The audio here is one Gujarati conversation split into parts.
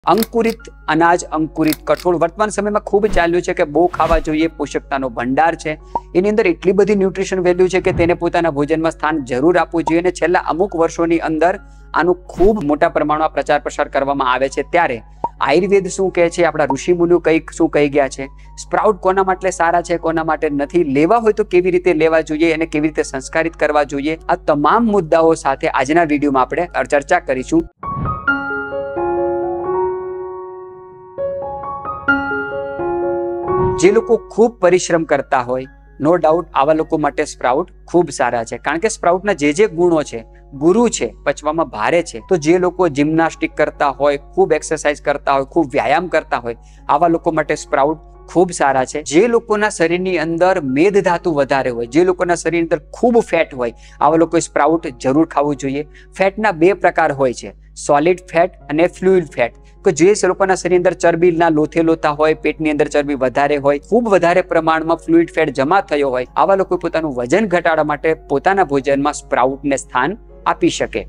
અંકુરિત અનાજ, અંકુરિત કઠોળ વર્તમાન સમયમાં ખૂબ ચાલ્યું છે કે બહુ ખાવા જોઈએ, પોષકતાનો ભંડાર છે, એની અંદર એટલી બધી ન્યુટ્રિશન વેલ્યુ છે કે તેને પોતાના ભોજનમાં સ્થાન જરૂર આપવું જોઈએ. અને છેલ્લા અમુક વર્ષોની અંદર આનું ખૂબ મોટા પ્રમાણમાં પ્રચાર પ્રસાર કરવામાં આવે છે. ત્યારે આયુર્વેદ શું કહે છે, આપણા ઋષિમુનિઓ શું કહી ગયા છે, સ્પ્રાઉટ કોના માટે સારા છે, કોના માટે નથી, લેવા હોય તો કેવી રીતે લેવા જોઈએ અને કેવી રીતે સંસ્કારિત કરવા જોઈએ, આ તમામ મુદ્દાઓ સાથે આજના વિડીયોમાં આપણે ચર્ચા કરીશું. જે લોકો ખૂબ પરિશ્રમ કરતા હોય, નો ડાઉટ આવા લોકો માટે સ્પ્રાઉટ ખૂબ સારા છે, કારણ કે સ્પ્રાઉટના જે ગુણો છે, ગુરુ છે, પચવામાં ભારે છે. તો જે લોકો જિમ્નાસ્ટિક કરતા હોય, ખૂબ એક્સરસાઇઝ કરતા હોય, ખૂબ વ્યાયામ કરતા હોય, આવા લોકો માટે સ્પ્રાઉટ ખૂબ સારા છે. જે લોકોના શરીરની અંદર મેદ ધાતુ વધારે હોય, જે લોકોના શરીરની અંદર ખૂબ ફેટ હોય, આવા લોકોએ સ્પ્રાઉટ જરૂર ખાવું જોઈએ. ફેટના બે પ્રકાર હોય છે, સોલિડ ફેટ અને ફ્લુઇડ ફેટ. કે જે લોકોના શરીરની અંદર ચરબીના લોથા હોય, પેટની અંદર ચરબી વધારે હોય, ખૂબ વધારે પ્રમાણમાં ફ્લુઇડ ફેટ જમા થયો હોય, આવા લોકો પોતાનું વજન ઘટાડવા માટે પોતાના ભોજનમાં સ્પ્રાઉટને સ્થાન આપી શકે.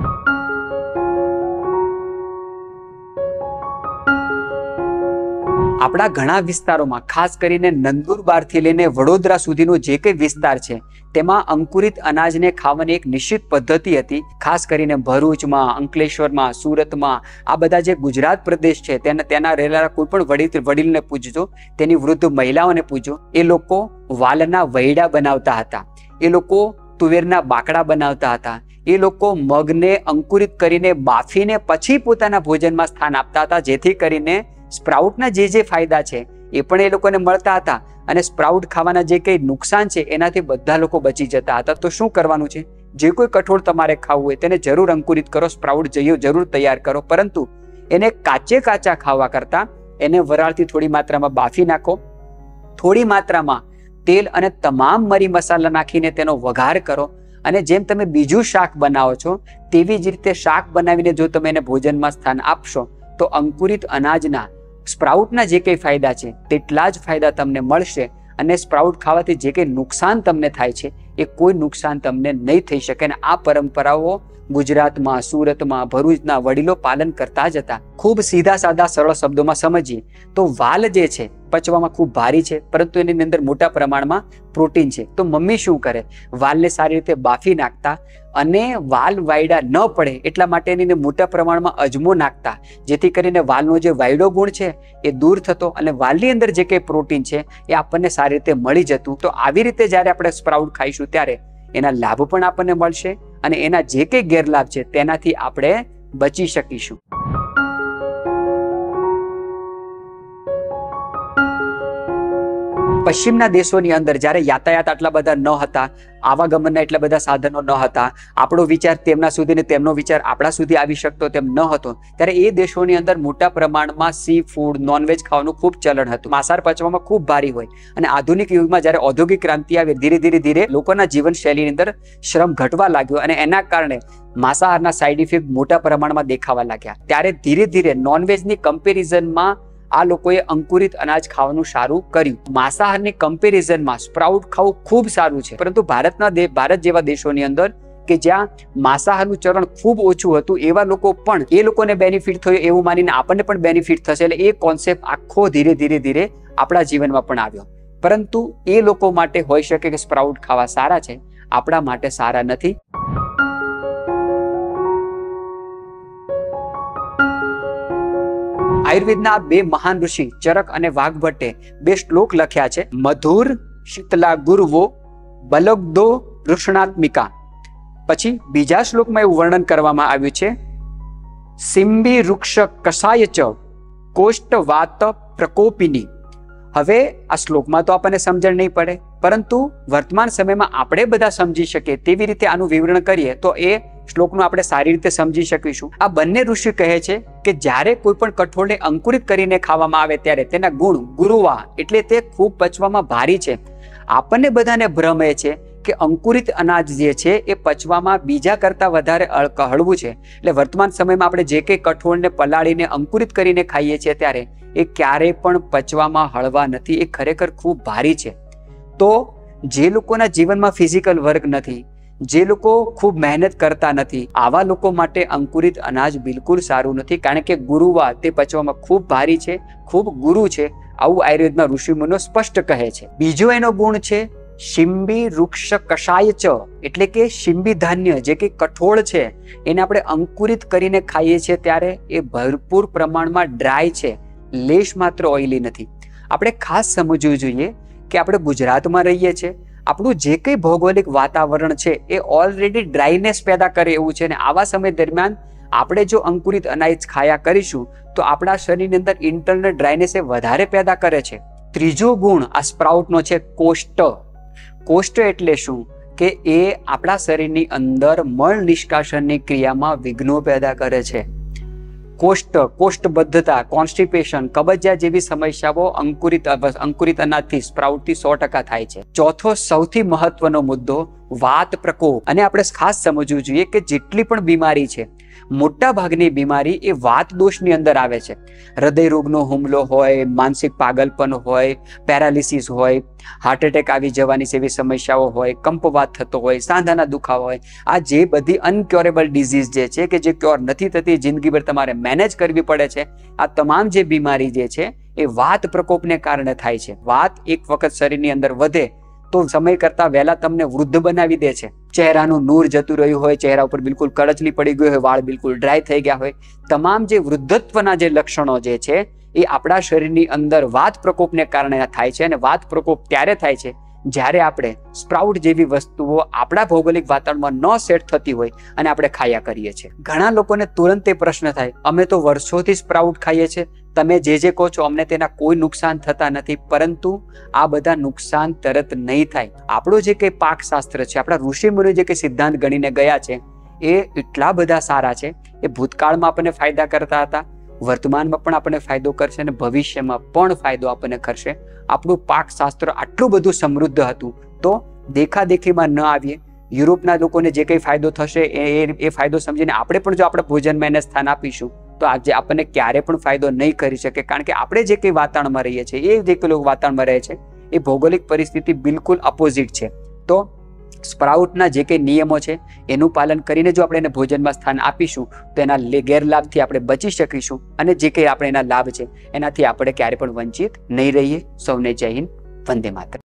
આપણા ઘણા વિસ્તારોમાં, ખાસ કરીને નંદુરબારથી લઈને વડોદરા સુધીનો જે કંઈ વિસ્તાર છે, તેમાં અંકુરિત અનાજને ખાવાની એક નિશ્ચિત પદ્ધતિ હતી. ખાસ કરીને ભરૂચમાં, અંકલેશ્વરમાં, સુરતમાં, આ બધા જે ગુજરાત પ્રદેશ છે તેના રહેલા કોઈ પણ વડીલને પૂછજો, તેની વૃદ્ધ મહિલાઓને પૂછજો, એ લોકો વાલના વૈડા બનાવતા હતા, એ લોકો તુવેરના બાકડા બનાવતા હતા, એ લોકો મગને અંકુરિત કરીને બાફીને પછી પોતાના ભોજનમાં સ્થાન આપતા હતા, જેથી કરીને સ્પ્રાઉટના જે ફાયદા છે એ પણ એ લોકોને મળતા હતા અને સ્પ્રાઉટ ખાવાના જે કંઈ નુકસાન છે એનાથી બધા લોકો બચી જતા હતા. તો શું કરવાનું છે, જે કોઈ કઠોળ તમારે ખાવું હોય તેને જરૂર અંકુરિત કરો, સ્પ્રાઉટ જરૂર તૈયાર કરો, પરંતુ એને કાચા ખાવા કરતા એને વરાળથી થોડી માત્રામાં બાફી નાખો, થોડી માત્રામાં તેલ અને તમામ મરી મસાલા નાખીને તેનો વઘાર કરો, અને જેમ તમે બીજું શાક બનાવો છો તેવી જ રીતે શાક બનાવીને જો તમે એને ભોજનમાં સ્થાન આપશો તો અંકુરિત અનાજના સ્પ્રાઉટના જે કંઈ ફાયદા છે તેટલા જ ફાયદા તમને મળશે. અને સ્પ્રાઉટ ખાવાથી જે કંઈ નુકસાન તમને થાય છે એ કોઈ નુકસાન તમને નહીં થઈ શકે. અને આ પરંપરાઓ ગુજરાતમાં, સુરતમાં, ભરૂચના વડીલો પાલન કરતા જ હતા. ખૂબ સીધા સાદા સરળ શબ્દોમાં સમજીએ તો વાલ જે છે પચવામાં ખૂબ ભારી છે, પરંતુ એની અંદર મોટા પ્રમાણમાં પ્રોટીન છે. તો મમ્મી શું કરે, વાલને સારી રીતે બાફી નાખતા અને વાલ વાયડા ન પડે એટલા માટે એની મોટા પ્રમાણમાં અજમો નાખતા, જેથી કરીને વાલનો જે વાયડો ગુણ છે એ દૂર થતો અને વાલની અંદર જે કંઈ પ્રોટીન છે એ આપણને સારી રીતે મળી જતું. તો આવી રીતે જ્યારે આપણે સ્પ્રાઉટ ખાઈશું ત્યારે એના લાભ પણ આપણને મળશે અને એના જે કંઈ ગેરલાભ છે તેનાથી આપણે બચી શકીશું. પશ્ચિમના દેશોની અંદર જ્યારે યાતાયાત આટલા બધા ન હતા, આવાગમનના એટલા બધા સાધનો ન હતા, આપણો વિચાર તેમના સુધી ને તેમનો વિચાર આપણા સુધી આવી શકતો તેમ ન હતો, ત્યારે એ દેશોની અંદર મોટા પ્રમાણમાં સી ફૂડ, નોનવેજ ખાવાનું ખૂબ ચલણ હતું. માંસાહાર પચવામાં ખૂબ ભારી હોય અને આધુનિક યુગમાં જ્યારે ઔદ્યોગિક ક્રાંતિ આવી, ધીરે લોકોના જીવનશૈલીની અંદર શ્રમ ઘટવા લાગ્યો અને એના કારણે માંસાહારના સાઇડ ઇફેક્ટ મોટા પ્રમાણમાં દેખાવા લાગ્યા. ત્યારે ધીરે નોનવેજની કમ્પેરિઝનમાં આ લોકોએ અંકુરિત અનાજ ખાવાનું સારું કર્યું. માંસાહારની કમ્પેરિઝનમાં સ્પ્રાઉટ ખાવું ખૂબ સારું છે, પરંતુ ભારત જેવા દેશોની અંદર કે જ્યાં માંસાહારનું ચલણ ખૂબ ઓછું હતું, એવા લોકો પણ એ લોકોને બેનિફિટ થયો એવું માનીને આપણને પણ બેનિફિટ થશે. એટલે એ કોન્સેપ્ટ આખો ધીરે આપણા જીવનમાં પણ આવ્યો. પરંતુ એ લોકો માટે હોઈ શકે કે સ્પ્રાઉટ ખાવા સારા છે, આપણા માટે સારા નથી. આયુર્વેદના બે મહાન ઋષિ ચરક અને વાઘભટ્ટે બે શ્લોક લખ્યા છે. મધુર શીતલા ગુરુવો બલગ્દો વૃષણાત્મિકા. પછી બીજા શ્લોકમાં એવું વર્ણન કરવામાં આવ્યું છે, સિંબી વૃક્ષ કષાય ચ કોષ્ટ વાત પ્રકોપિની. હવે આ શ્લોકમાં તો આપણને સમજણ નહીં પડે, પરંતુ વર્તમાન સમયમાં આપણે બધા સમજી શકીએ તેવી રીતે આનું વિવરણ કરીએ તો એ શ્લોકનું આપણે સારી રીતે સમજી શકીશું. આ બંને ઋષિ કહે છે કે જ્યારે કોઈ પણ કઠોળને અંકુરિત કરીને ખાવામાં આવે ત્યારે તેના ગુણ ગુરુવા એટલે તે ખૂબ પચવામાં ભારી છે. આપણને બધાને ભ્રમ એ છે કે અંકુરિત અનાજ જે છે એ પચવામાં બીજા કરતાં વધારે હળવું છે. એટલે વર્તમાન સમયમાં આપણે જે કંઈ કઠોળને પલાળીને અંકુરિત કરીને ખાઈએ છીએ ત્યારે એ ક્યારેય પણ પચવામાં હળવા નથી, એ ખરેખર ખૂબ ભારી છે. તો જે લોકોના જીવનમાં ફિઝિકલ વર્ક નથી, જે લોકો ખૂબ મહેનત કરતા નથી આવા લોકો માટે અંકુરિત અનાજ બિલકુલ સારું નથી, કારણ કે ગુરુવા તે પચવામાં ખૂબ ભારી છે, ખૂબ ગુરુ છે, આવું આયુર્વેદમાં ઋષિમુનિઓ સ્પષ્ટ કહે છે. બીજો એનો ગુણ છે શિંબી વૃક્ષ કષાય ચ, એટલે કે શિંબી ધાન્ય જે કે કઠોળ છે એને આપણે અંકુરિત કરીને ખાઈએ છીએ ત્યારે એ ભરપૂર પ્રમાણમાં ડ્રાય છે, લેશ માત્ર ઓઇલી નથી. આપણે ખાસ સમજવું જોઈએ કે આપણે ગુજરાતમાં રહીએ છીએ, આપણું જે કંઈ ભૌગોલિક વાતાવરણ છે એ ઓલરેડી ડ્રાયનેસ પેદા કરે એવું છે, અને આવા સમય દરમિયાન આપણે જો અંકુરિત અનાજ ખાયા કરીશું તો આપણા શરીરની અંદર ઇન્ટરનલ ડ્રાયનેસ એ વધારે પેદા કરે છે. ત્રીજો ગુણ આ સ્પ્રાઉટનો છે કોષ્ટ. કોષ્ટ એટલે શું કે એ આપણા શરીરની અંદર મળ નિષ્કાશનની ક્રિયામાં વિઘ્નો પેદા કરે છે. કોષ્ઠબદ્ધતા, કોન્સ્ટિપેશન, કબજિયાત જેવી સમસ્યાઓ અંકુરિત અનાજથી સ્પ્રાઉટથી 100% થાય છે. ચોથો સૌથી મહત્વનો મુદ્દો વાત પ્રકોપ. અને આપણે ખાસ સમજવું જોઈએ કે જેટલી પણ બીમારી છે મોટા ભાગની બીમારી એ વાત દોષની અંદર આવે છે. હૃદય રોગનો હુમલો હોય, માનસિક પાગલપન હોય, પેરાલિસિસ હોય, હાર્ટ એટેક આવી જવાની જેવી સમસ્યાઓ હોય, કંપવાત થતો હોય, સાંધાના દુખાવા હોય, આ જે બધી અનક્યોરેબલ ડિઝીઝ જે છે કે જે ક્યોર નથી થતી, જિંદગીભર તમારે મેનેજ કરવી પડે છે, આ તમામ જે બીમારી જે છે એ વાત પ્રકોપને કારણે થાય છે. વાત એક વખત શરીરની અંદર વધે તો સમય કરતા વહેલા તમને વૃદ્ધ બનાવી દે છે. ચહેરાનું નૂર જતું રહ્યું હોય, ચહેરા ઉપર બિલકુલ કરચલી પડી ગઈ હોય, વાળ બિલકુલ ડ્રાય થઈ ગયા હોય, તમામ જે વૃદ્ધત્વના જે લક્ષણો જે છે એ આપણા શરીરની અંદર વાત પ્રકોપને કારણે થાય છે. અને વાત પ્રકોપ ત્યારે થાય છે જ્યારે આપણે સ્પ્રાઉટ જેવી વસ્તુઓ આપણા ભૌગોલિક વાતાવરણમાં ન સેટ થતી હોય અને આપણે ખાયા કરીએ છીએ. ઘણા લોકોને તુરંત એ પ્રશ્ન થાય, અમે તો વર્ષોથી સ્પ્રાઉટ ખાઈએ છીએ, તમે જે કહો છો અમને તેના કોઈ નુકસાન થતા નથી. પરંતુ આ બધા નુકસાન તરત નહીં થાય. આપણો જે કંઈ પાકશાસ્ત્ર છે, આપણા ઋષિમુનિઓ જે કંઈ સિદ્ધાંત ગણીને ગયા છે એ એટલા બધા સારા છે. એ ભૂતકાળમાં આપણને ફાયદા કરતા હતા, વર્તમાનમાં પણ આપણને ફાયદો કરશે અને ભવિષ્યમાં પણ ફાયદો આપણને કરશે. આપણું પાકશાસ્ત્ર આટલું બધું સમૃદ્ધ હતું તો દેખાદેખીમાં ન આવીએ. યુરોપના લોકોને જે કંઈ ફાયદો થશે એ ફાયદો સમજીને આપણે પણ જો આપણે ભોજનમાં એને સ્થાન આપીશું તો આજે આપણને ક્યારે પણ ફાયદો નહીં કરી શકે. કારણ કે આપણે જે કંઈ વાતાવરણમાં રહીએ છીએ, એ જે કંઈ લોકો વાતાવરણમાં રહે છે એ ભૌગોલિક પરિસ્થિતિ બિલકુલ અપોઝિટ છે. તો સ્પ્રાઉટના જે કંઈ નિયમો છે એનું પાલન કરીને જો આપણે એને ભોજનમાં સ્થાન આપીશું તો એના ગેરલાભથી આપણે બચી શકીશું, અને જે કંઈ આપણે એના લાભ છે એનાથી આપણે ક્યારે પણ વંચિત નહીં રહીએ. સૌને જય હિન્દ, વંદે માતરમ.